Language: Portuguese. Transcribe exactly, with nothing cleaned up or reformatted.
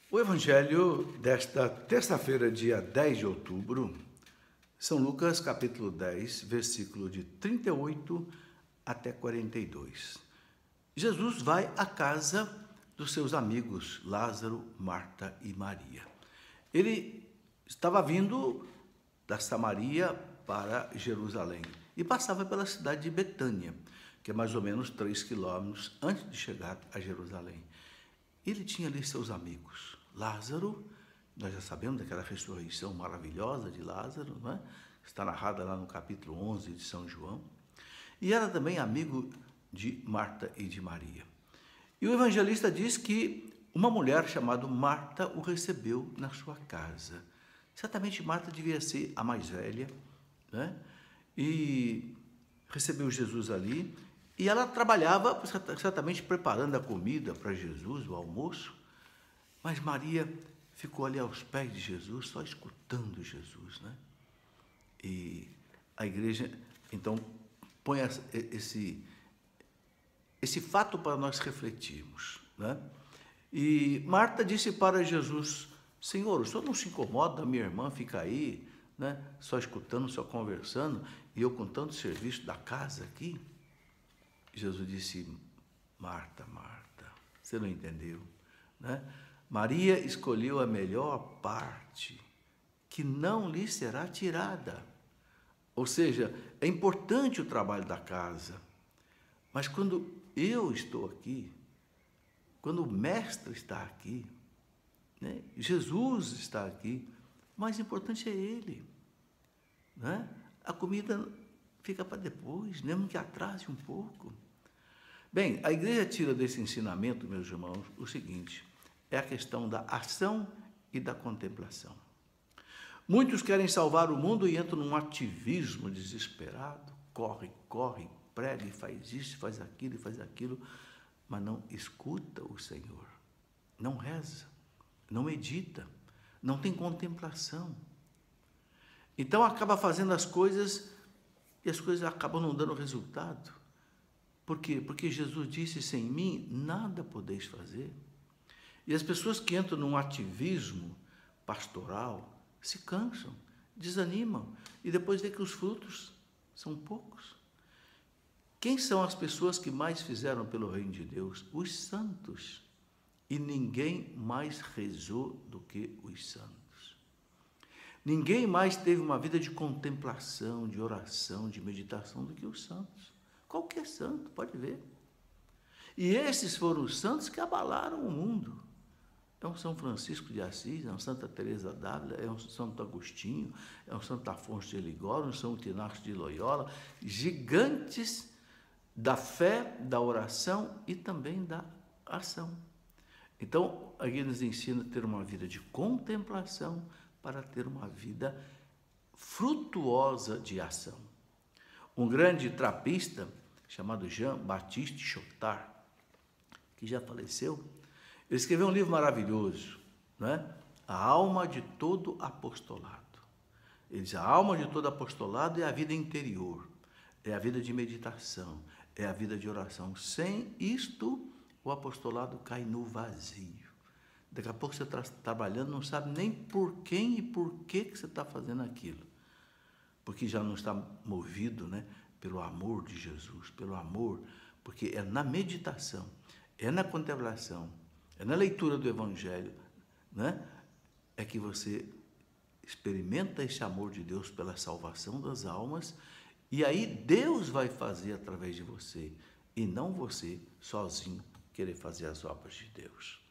O Evangelho desta terça-feira, dia dez de outubro, São Lucas, capítulo dez, versículo de trinta e oito até quarenta e dois. Jesus vai à casa dos seus amigos Lázaro, Marta e Maria. Ele estava vindo da Samaria para Jerusalém e passava pela cidade de Betânia, que é mais ou menos três quilômetros antes de chegar a Jerusalém. Ele tinha ali seus amigos. Lázaro, nós já sabemos daquela ressurreição maravilhosa de Lázaro, não é? Está narrada lá no capítulo onze de São João. E era também amigo de Marta e de Maria. E o evangelista diz que uma mulher chamada Marta o recebeu na sua casa. Certamente Marta devia ser a mais velha, né? E recebeu Jesus ali. E ela trabalhava certamente preparando a comida para Jesus, o almoço. Mas Maria ficou ali aos pés de Jesus, só escutando Jesus, né? E a igreja, então, põe esse, esse fato para nós refletirmos, né? E Marta disse para Jesus: Senhor, o senhor não se incomoda da minha irmã ficar aí, né, só escutando, só conversando, e eu com tanto serviço da casa aqui? Jesus disse: Marta, Marta, você não entendeu, né? Maria escolheu a melhor parte, que não lhe será tirada. Ou seja, é importante o trabalho da casa, mas quando eu estou aqui, quando o mestre está aqui, né, Jesus está aqui, o mais importante é ele, né? A comida fica para depois, mesmo que atrase um pouco. Bem, a igreja tira desse ensinamento, meus irmãos, o seguinte: é a questão da ação e da contemplação. Muitos querem salvar o mundo e entram num ativismo desesperado, corre, corre, prega e faz isso, faz aquilo e faz aquilo, mas não escuta o Senhor, não reza, não medita, não tem contemplação. Então acaba fazendo as coisas e as coisas acabam não dando resultado. Por quê? Porque Jesus disse: sem mim nada podeis fazer. E as pessoas que entram num ativismo pastoral se cansam, desanimam e depois vê que os frutos são poucos. Quem são as pessoas que mais fizeram pelo reino de Deus? Os santos. E ninguém mais rezou do que os santos. Ninguém mais teve uma vida de contemplação, de oração, de meditação do que os santos. Qualquer santo, pode ver. E esses foram os santos que abalaram o mundo. É um São Francisco de Assis, é um Santa Teresa d'Ávila, é um Santo Agostinho, é um Santo Afonso de Ligório, um São Inácio de Loyola, gigantes da fé, da oração e também da ação. Então, aqui nos ensina a ter uma vida de contemplação para ter uma vida frutuosa de ação. Um grande trapista chamado Jean-Baptiste Chotard, que já faleceu, ele escreveu um livro maravilhoso, né? A alma de todo apostolado. Ele diz: a alma de todo apostolado é a vida interior, é a vida de meditação, é a vida de oração. Sem isto, o apostolado cai no vazio. Daqui a pouco você está trabalhando, não sabe nem por quem e por que que você está fazendo aquilo, porque já não está movido, né, pelo amor de Jesus, pelo amor, porque é na meditação, é na contemplação, é na leitura do Evangelho, né, é que você experimenta esse amor de Deus pela salvação das almas, e aí Deus vai fazer através de você, e não você sozinho querer fazer as obras de Deus.